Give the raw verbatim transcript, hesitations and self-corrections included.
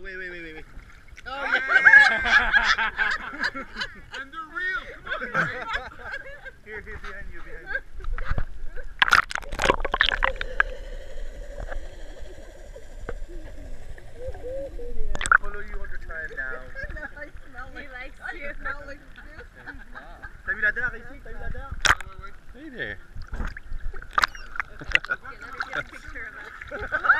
wait, wait, wait, wait, wait. Oh, yeah. And they're real. Come on, Ray. Here, here, behind you, behind you. Follow you all the time now. No, I smell like, He likes I you. smell like juice. T'as vu la dent ici? T'as vu la dent? Wait, wait, wait. Hey there. Okay, let me get a picture of us.